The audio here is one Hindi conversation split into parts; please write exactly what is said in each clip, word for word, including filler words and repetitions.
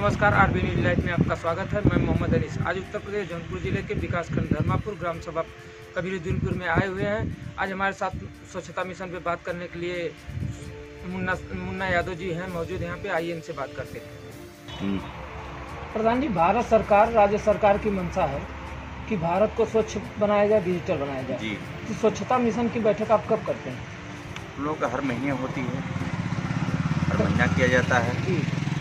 नमस्कार, आरबी न्यूज लाइव में आपका स्वागत है। मैं मोहम्मद अनीस आज उत्तर प्रदेश जौनपुर जिले के विकासखंड धर्मापुर ग्राम सभा कबीरुद्दीनपुर में आए हुए हैं। आज हमारे साथ स्वच्छता मिशन पे बात करने के लिए मुन्ना मुन्ना यादव जी हैं मौजूद यहाँ पे। आइए इनसे बात करते हैं। प्रधान जी, भारत सरकार राज्य सरकार की मंशा है कि भारत को स्वच्छ बनाया जाए, डिजिटल बनाया जाए जी। तो स्वच्छता मिशन की बैठक आप कब करते हैं? लोग हर महीने होती है, हर महीना किया जाता है जी।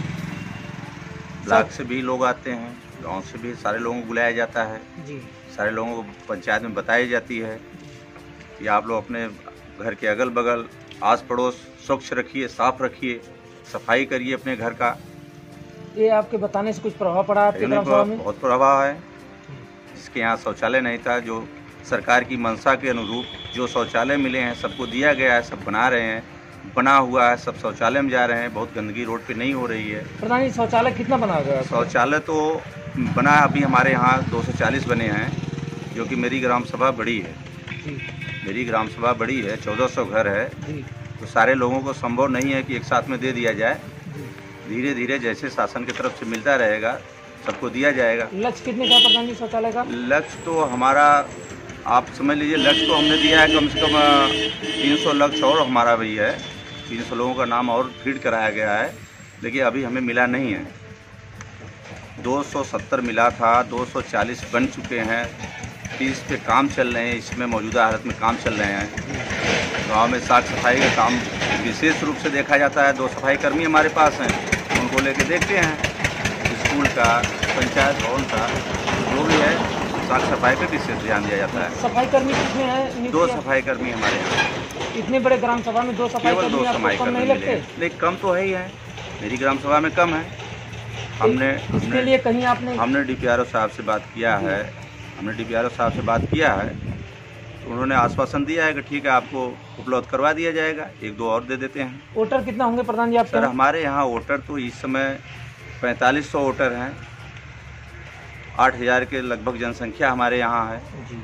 ब्लॉक से भी लोग आते हैं, गांव से भी सारे लोगों को बुलाया जाता है जी। सारे लोगों को पंचायत में बताई जाती है कि आप लोग अपने घर के अगल बगल आस पड़ोस स्वच्छ रखिए, साफ रखिए, सफाई करिए अपने घर का। ये आपके बताने से कुछ प्रभाव पड़ा आपके ग्राम सभा में? बहुत प्रभाव है। जिसके यहाँ शौचालय नहीं था, जो सरकार की मंशा के अनुरूप जो शौचालय मिले हैं सबको दिया गया है, सब बना रहे हैं, बना हुआ है, सब शौचालय में जा रहे हैं। बहुत गंदगी रोड पे नहीं हो रही है। प्रधान जी, शौचालय कितना बना हुआ है? शौचालय तो बना अभी हमारे यहाँ दो सौ चालीस बने हैं, जो कि मेरी ग्राम सभा बड़ी है जी। मेरी ग्राम सभा बड़ी है, चौदह सौ घर है जी। तो सारे लोगों को संभव नहीं है कि एक साथ में दे दिया जाए। धीरे धीरे जैसे शासन की तरफ से मिलता रहेगा सबको दिया जाएगा। लक्ष्य कितने का प्रधान जी शौचालय का? लक्ष्य तो हमारा आप समझ लीजिए, लक्ष्य तो हमने दिया है कम से कम तीन सौ लक्ष्य और हमारा भी है। तीन सौ लोगों का नाम और फीड कराया गया है, लेकिन अभी हमें मिला नहीं है। दो सौ सत्तर मिला था, दो सौ चालीस बन चुके हैं, तीस पे काम चल रहे हैं। इसमें मौजूदा हालत में काम चल रहे हैं। गांव में साफ सफाई का काम विशेष रूप से देखा जाता है। दो सफाई कर्मी हमारे पास हैं, उनको लेके देखते हैं। स्कूल का, पंचायत भवन का जो भी है, साफ सफाई पे विशेष ध्यान दिया जाता है। सफाई कर्मी कितने हैं? दो सफाई कर्मी हमारे यहाँ। इतने बड़े ग्राम सभा में दो सफाई केवल दो सफाई कर्मी नहीं लगते? लेकिन कम तो है ही है, मेरी ग्राम सभा में कम है। हमने इसके लिए कहीं आपने हमने डीपीआरओ साहब से बात किया है हमने डीपीआरओ साहब से बात किया है तो उन्होंने आश्वासन दिया है कि ठीक है, आपको उपलब्ध करवा दिया जाएगा। एक दो और दे देते हैं। वोटर कितना होंगे प्रधान जी आप? सर, हमारे यहाँ वोटर तो इस समय पैंतालीस सौ वोटर हैं। आठ हजार के लगभग जनसंख्या हमारे यहाँ है जी।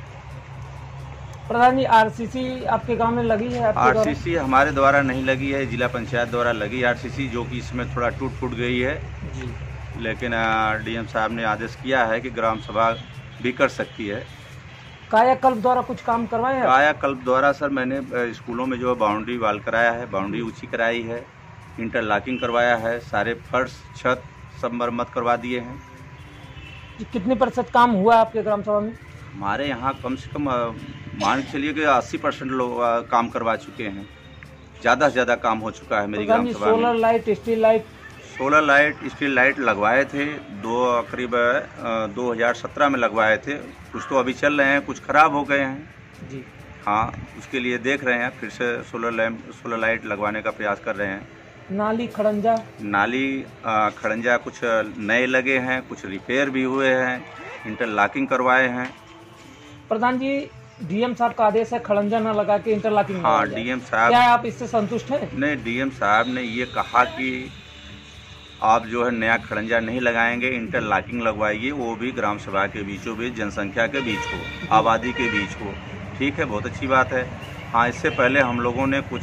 प्रधान जी, आरसीसी आपके गांव में लगी है? आरसीसी हमारे द्वारा नहीं लगी है, जिला पंचायत द्वारा लगी आरसीसी, जो कि इसमें थोड़ा टूट फूट गई है जी। लेकिन डीएम साहब ने आदेश किया है कि ग्राम सभा भी कर सकती है। कायाकल्प द्वारा कुछ काम करवाए हैं? कायाकल्प द्वारा सर मैंने स्कूलों में जो बाउंड्री वाल कराया है, बाउंड्री ऊंची कराई है, इंटरलॉकिंग करवाया है, सारे फर्श छत सब मरम्मत करवा दिए हैं। कितने प्रतिशत काम हुआ है आपके ग्राम सभा में? हमारे यहाँ कम से कम मान के चलिए कि अस्सी परसेंट लोग काम करवा चुके हैं। ज़्यादा से ज़्यादा काम हो चुका है मेरी ग्राम सभा में। Solar light, street light solar light street light लगवाए थे, दो करीब दो हज़ार सत्रह में लगवाए थे। कुछ तो अभी चल रहे हैं, कुछ खराब हो गए हैं जी। हाँ, उसके लिए देख रहे हैं, फिर से सोलर लैम्प सोलर लाइट लगवाने का प्रयास कर रहे हैं। नाली खड़ंजा नाली खड़ंजा कुछ नए लगे हैं, कुछ रिपेयर भी हुए हैं, इंटरलॉकिंग करवाए हैं। प्रधान जी, डीएम साहब का आदेश है खड़ंजा न लगा के इंटरलॉकिंग। हाँ, डीएम साहब, क्या आप इससे संतुष्ट हैं? नहीं, डीएम साहब ने ये कहा कि आप जो है नया खड़ंजा नहीं लगाएंगे, इंटरलॉकिंग लगवाइए, वो भी ग्राम सभा के बीचों बीच, जनसंख्या के बीच हो, आबादी के बीच हो। ठीक है, बहुत अच्छी बात है। हाँ, इससे पहले हम लोगों ने कुछ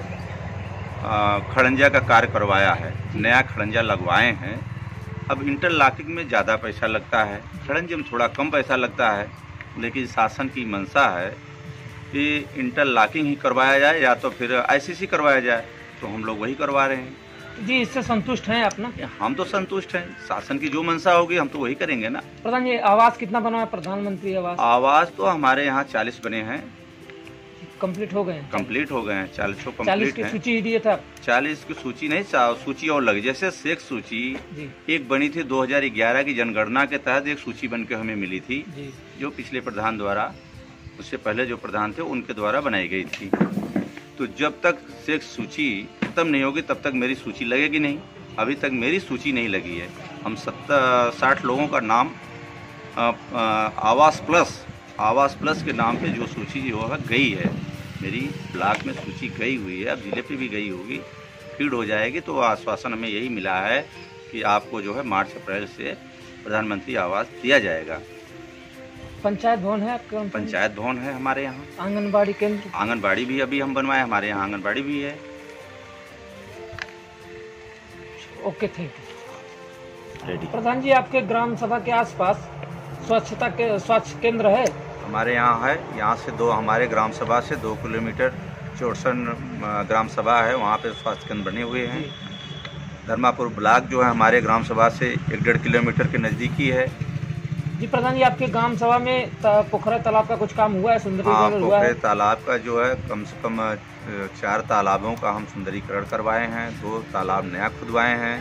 खड़ंजा का कार्य करवाया है, नया खड़ंजा लगवाए हैं। अब इंटरलॉकिंग में ज़्यादा पैसा लगता है, खड़ंजे में थोड़ा कम पैसा लगता है, लेकिन शासन की मंशा है कि इंटरलॉकिंग ही करवाया जाए या तो फिर आईसीसी करवाया जाए, तो हम लोग वही करवा रहे हैं जी। इससे संतुष्ट हैं अपना? हम तो संतुष्ट हैं, शासन की जो मंशा होगी हम तो वही करेंगे ना। प्रधान जी, आवास कितना बना है? प्रधानमंत्री आवास आवास तो हमारे यहाँ चालीस बने हैं। कंप्लीट हो गए? कंप्लीट हो गए हैं, चालीस सौ चालीस कंप्लीट की हैं। सूची दिए था? चालीस की सूची नहीं, सूची और लगी। जैसे शेख सूची जी। एक बनी थी दो हज़ार ग्यारह की जनगणना के तहत, एक सूची बन के हमें मिली थी जी। जो पिछले प्रधान द्वारा, उससे पहले जो प्रधान थे उनके द्वारा बनाई गई थी। तो जब तक शेख सूची खत्म नहीं होगी तब तक मेरी सूची लगेगी नहीं। अभी तक मेरी सूची नहीं लगी है। हम सत्तर साठ लोगों का नाम आ, आ, आवास प्लस आवास प्लस के नाम पे जो सूची जो है गई है, मेरी ब्लॉक में सूची गई हुई है, अब जिले पे भी गई होगी, फीड हो जाएगी। तो आश्वासन हमें यही मिला है कि आपको जो है मार्च अप्रैल से प्रधानमंत्री आवास दिया जाएगा। पंचायत भवन है आपके? पंचायत भवन है हमारे यहाँ। आंगनबाड़ी केंद्र? आंगनबाड़ी भी अभी हम बनवाए, हमारे यहाँ आंगनबाड़ी भी है। Okay, thank you. रेडी। प्रधान जी, आपके ग्राम सभा के आसपास स्वच्छता के स्वास्थ्य केंद्र है? हमारे यहाँ है, यहाँ से दो हमारे ग्राम सभा से दो किलोमीटर चौड़सन ग्राम सभा है, वहाँ पे स्वास्थ्य केंद्र बने हुए हैं। धर्मापुर ब्लॉक जो है हमारे ग्राम सभा से एक डेढ़ किलोमीटर के नज़दीकी है। जी प्रधान जी, आपके ग्राम सभा में पोखरा तालाब का कुछ काम हुआ है, सुंदरीकरण हाँ, हुआ है? पोखरे तालाब का जो है कम से कम चार तालाबों का हम सुंदरीकरण करवाए हैं, दो तालाब नया खुदवाए हैं।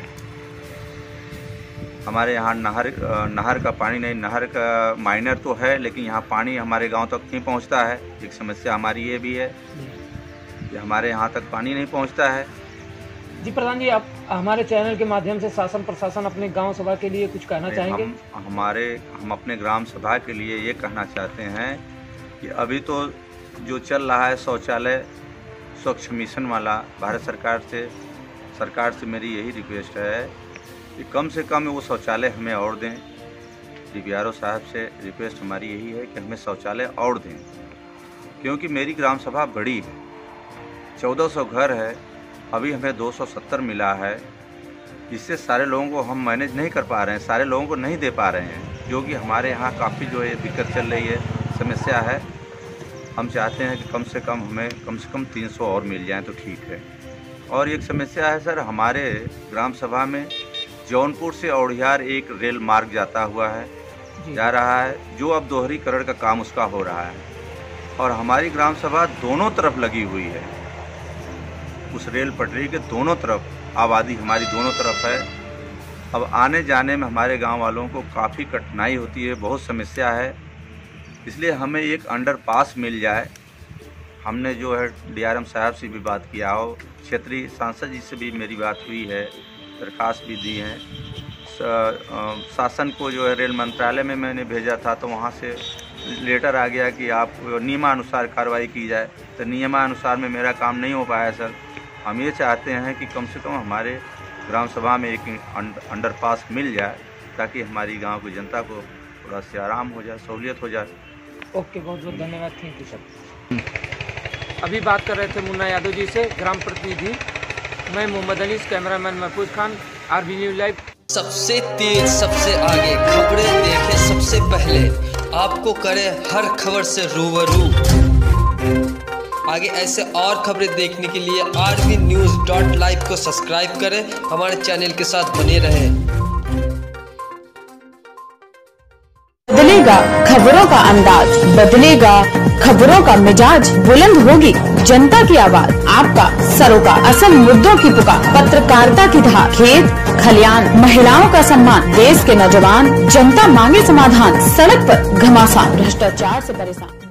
हमारे यहाँ नहर नहर का पानी नहीं, नहर का माइनर तो है लेकिन यहाँ पानी हमारे गांव तक नहीं पहुँचता है। एक समस्या हमारी ये भी है कि हमारे यहाँ तक पानी नहीं पहुँचता है। जी प्रधान जी, आप हमारे चैनल के माध्यम से शासन प्रशासन अपने गांव सभा के लिए कुछ कहना चाहेंगे? हम हमारे हम अपने ग्राम सभा के लिए ये कहना चाहते हैं कि अभी तो जो चल रहा है शौचालय स्वच्छ मिशन वाला, भारत सरकार से सरकार से मेरी यही रिक्वेस्ट है कि कम से कम वो शौचालय हमें और दें। डी पी आर ओ साहब से रिक्वेस्ट हमारी यही है कि हमें शौचालय और दें, क्योंकि मेरी ग्राम सभा बड़ी है, चौदह सौ घर है, अभी हमें दो सौ सत्तर मिला है। इससे सारे लोगों को हम मैनेज नहीं कर पा रहे हैं, सारे लोगों को नहीं दे पा रहे हैं, जो कि हमारे यहाँ काफ़ी जो है दिक्कत चल रही है, समस्या है। हम चाहते हैं कि कम से कम हमें कम से कम तीन सौ और मिल जाएं तो ठीक है। और एक समस्या है सर, हमारे ग्राम सभा में जौनपुर से औड़ियार एक रेल मार्ग जाता हुआ है, जा रहा है, जो अब दोहरीकरण का काम उसका हो रहा है और हमारी ग्राम सभा दोनों तरफ लगी हुई है। उस रेल पटरी के दोनों तरफ आबादी हमारी दोनों तरफ है। अब आने जाने में हमारे गांव वालों को काफ़ी कठिनाई होती है, बहुत समस्या है। इसलिए हमें एक अंडरपास मिल जाए। हमने जो है डी आर एम साहब से भी बात किया हो, क्षेत्रीय सांसद जी से भी मेरी बात हुई है, दरखास्त भी दी है। शासन को जो है रेल मंत्रालय में मैंने भेजा था, तो वहाँ से लेटर आ गया कि आप नियमानुसार कार्रवाई की जाए। तो नियमानुसार में मेरा काम नहीं हो पाया सर। हम ये चाहते हैं कि कम से कम हमारे ग्राम सभा में एक अंडरपास मिल जाए, ताकि हमारी गांव की जनता को थोड़ा सा आराम हो जाए, सहूलियत हो जाए। ओके, बहुत बहुत धन्यवाद, थैंक यू सर। अभी बात कर रहे थे मुन्ना यादव जी से, ग्राम प्रतिनिधि। मैं Mohammad Anis, cameraman Mahfooz Khan, R B news live. सबसे तेज, सबसे आगे खबरें देखे सबसे पहले, आपको करे हर खबर से रूबरू। आगे ऐसे और खबरें देखने के लिए R B news dot live को सब्सक्राइब करें, हमारे चैनल के साथ बने रहें। बदलेगा खबरों का अंदाज, बदलेगा खबरों का मिजाज, बुलंद होगी जनता की आवाज, आपका सरोकार, असल मुद्दों की पुकार, पत्रकारिता की धार, खेत खलियान, महिलाओं का सम्मान, देश के नौजवान, जनता मांगे समाधान, सड़क पर घमासान, भ्रष्टाचार से परेशान।